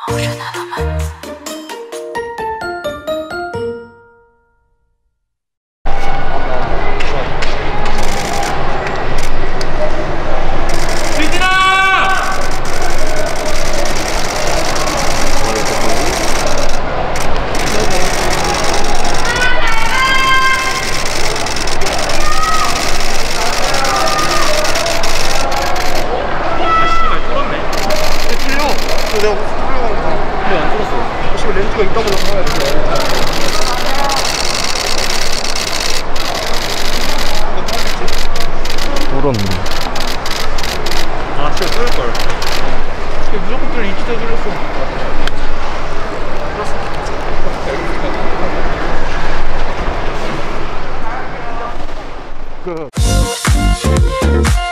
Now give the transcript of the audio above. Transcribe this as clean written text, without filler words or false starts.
렌즈가 있다고 나와야 돼. 뚫었네. 아, 진짜 뚫을걸. 무조건 뚫려. 이 기자 뚫렸어.